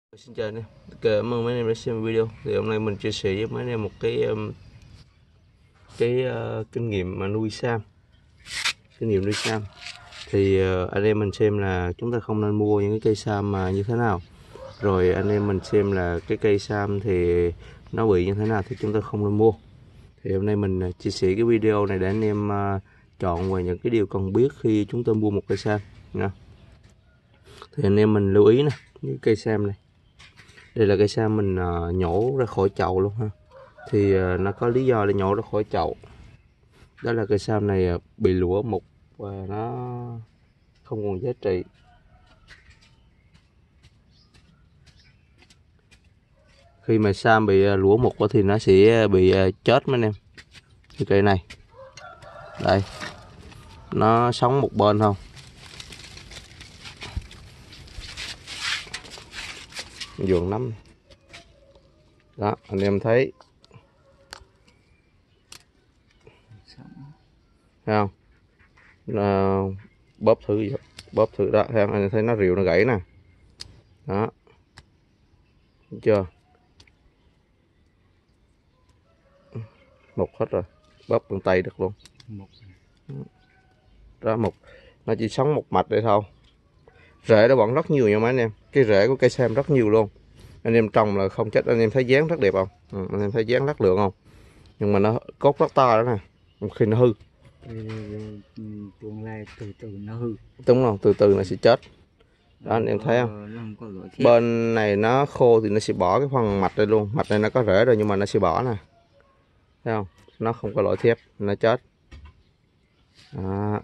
Xin chào anh em, cảm ơn mấy anh em đã xem video. Thì hôm nay mình chia sẻ với mấy anh em một cái kinh nghiệm mà nuôi sam. Kinh nghiệm nuôi sam thì anh em mình xem là chúng ta không nên mua những cái cây sam mà như thế nào, rồi anh em mình xem là cái cây sam thì nó bị như thế nào thì chúng ta không nên mua. Thì hôm nay mình chia sẻ cái video này để anh em chọn về những cái điều cần biết khi chúng ta mua một cây sam nha. Thì anh em mình lưu ý nè, những cây sam này, đây là cây sam mình nhổ ra khỏi chậu luôn ha. Thì nó có lý do để nhổ ra khỏi chậu, đó là cây sam này bị lũa mục và nó không còn giá trị. Khi mà sam bị lũa mục thì nó sẽ bị chết mấy anh em. Như cây này đây, nó sống một bên không, vườn nấm đó, anh em thấy không? Bóp thử đó, thấy không? Anh thấy nó rìu nó gãy nè, đó, thấy chưa? Mục hết rồi, bóp bằng tay được luôn. Đó, mục nó chỉ sống một mạch đây thôi. Rễ nó vẫn rất nhiều nha mấy anh em, cái rễ của cây sam rất nhiều luôn. Anh em trồng là không chết. Anh em thấy dáng rất đẹp không? Anh em thấy dáng rất lượng không? Nhưng mà nó cốt rất to đó nè, một khi nó hư tương lai từ từ nó hư. đúng không? Từ từ nó sẽ chết đó, anh em thấy không? Bên này nó khô thì nó sẽ bỏ cái phần mạch đây luôn. Mạch này nó có rễ rồi nhưng mà nó sẽ bỏ nè, thấy không? Nó không có lỗi thép, nó chết đó.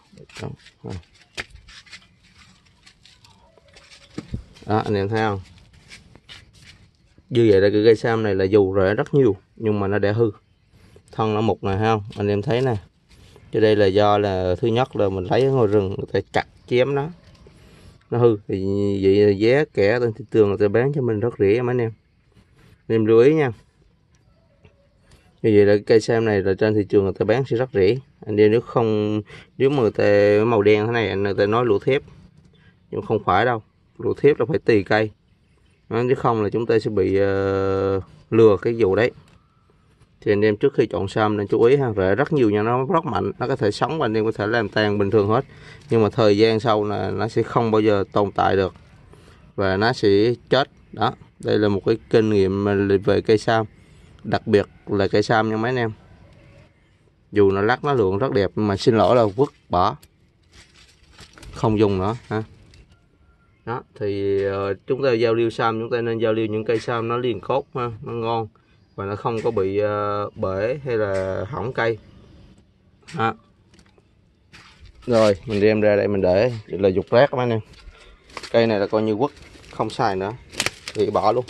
Đó, anh em thấy không? Như vậy là cái cây sam này là dù rễ rất nhiều nhưng mà nó đã hư. Thân nó mục này thấy không? Anh em thấy nè. Chứ đây là do là thứ nhất là mình lấy ở ngoài rừng, người ta chặt chém nó hư. Thì vậy là giá kẻ trên thị trường người ta bán cho mình rất rẻ mấy anh em. Anh em lưu ý nha. Như vậy là cái cây sam này là trên thị trường người ta bán sẽ rất rẻ. Anh em nếu mà người ta màu đen thế này người ta nói lụa thép, nhưng không phải đâu. Lụa thép là phải tùy cây. Đó, chứ không là chúng ta sẽ bị lừa cái vụ đấy. Thì anh em trước khi chọn sam nên chú ý ha, rễ rất nhiều nha, nó rất mạnh, nó có thể sống và anh em có thể làm tàn bình thường hết, nhưng mà thời gian sau là nó sẽ không bao giờ tồn tại được và nó sẽ chết đó. Đây là một cái kinh nghiệm về cây sam, đặc biệt là cây sam nha mấy anh em. Dù nó lắc nó lượng rất đẹp nhưng mà xin lỗi là vứt bỏ, không dùng nữa ha. Đó thì chúng ta giao lưu sam, chúng ta nên giao lưu những cây sam nó liền cốt ha, nó ngon và nó không có bị bể hay là hỏng cây đó. Rồi mình đem ra đây mình để là dục rác các anh em. Cây này là coi như quất không xài nữa thì bỏ luôn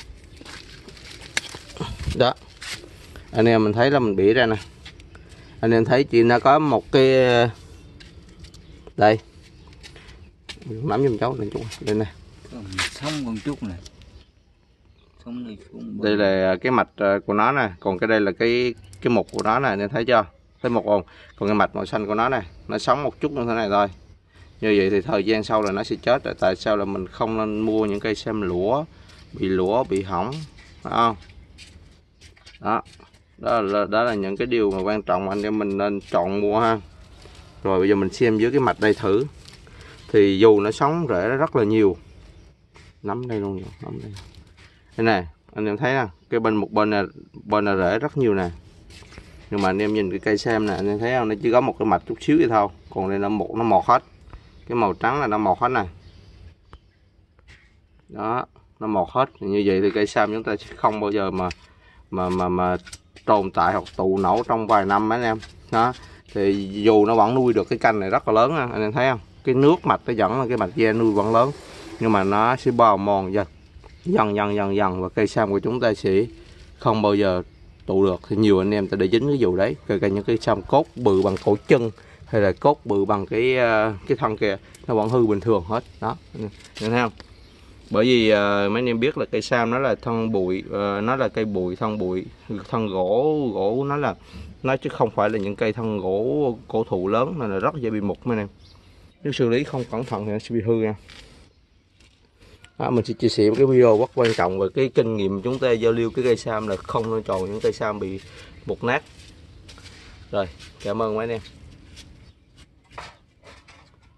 đó. Anh em mình thấy là mình bỉa ra nè, anh em thấy chị nó có một cái đây, nắm giùm cháu lên chút đây nè, sống con chút này, sống này xuống đây là cái mạch của nó nè, còn cái đây là cái mục của nó nè, anh em thấy chưa? Thấy một không? Còn cái mạch màu xanh của nó này, nó sống một chút như thế này thôi. Như vậy thì thời gian sau là nó sẽ chết rồi. Tại sao là mình không nên mua những cây sam lũa, bị hỏng, phải không? Đó là những cái điều mà quan trọng mà anh em mình nên chọn mua ha. Rồi bây giờ mình xem dưới cái mạch đây thử. Thì dù nó sống rễ nó rất là nhiều. Nắm đây luôn, nắm đây. Đây nè, anh em thấy nè, cái một bên là rễ rất nhiều nè. Nhưng mà anh em nhìn cái cây sam nè, anh em thấy không? Nó chỉ có một cái mạch chút xíu vậy thôi. Còn đây nó mọt hết. Cái màu trắng là nó mọt hết nè. Đó, nó mọt hết. Như vậy thì cây sam chúng ta sẽ không bao giờ mà tồn tại hoặc tụ nổ trong vài năm anh em. Đó. Thì dù nó vẫn nuôi được cái cành này rất là lớn, anh em thấy không? Cái nước mạch nó vẫn là cái mạch da nuôi vẫn lớn, nhưng mà nó sẽ bào mòn dần và cây sam của chúng ta sẽ không bao giờ tụ được. Thì nhiều anh em ta để dính cái vụ đấy, kể cả những cái sam cốt bự bằng cổ chân hay là cốt bự bằng cái thân kìa, nó vẫn hư bình thường hết đó, anh thấy không? Bởi vì mấy anh em biết là cây sam nó là thân bụi, nó là cây bụi, thân gỗ nó chứ không phải là những cây thân gỗ cổ thụ lớn, nên là rất dễ bị mục mấy anh em. Nếu xử lý không cẩn thận thì nó sẽ bị hư nha. Mình sẽ chia sẻ một cái video rất quan trọng về cái kinh nghiệm chúng ta giao lưu cái cây sam là không nên chọn những cây sam bị mục nát. Rồi, cảm ơn mấy anh em.